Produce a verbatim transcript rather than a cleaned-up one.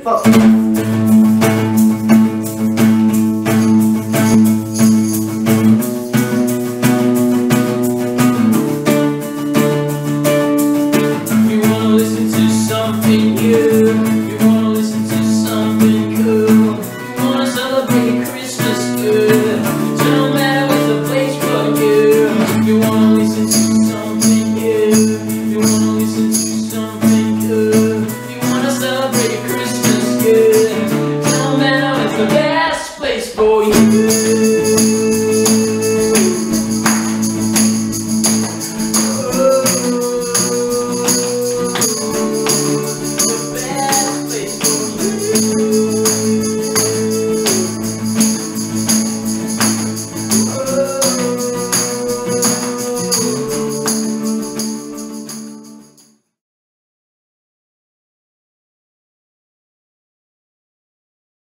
four. You wanna listen to something new, you wanna listen to something cool, you wanna celebrate Christmas good, so no matter what's the place for you. You wanna listen to something new, you wanna listen to something good, you wanna celebrate Christmas good, so no matter what's the best place for you.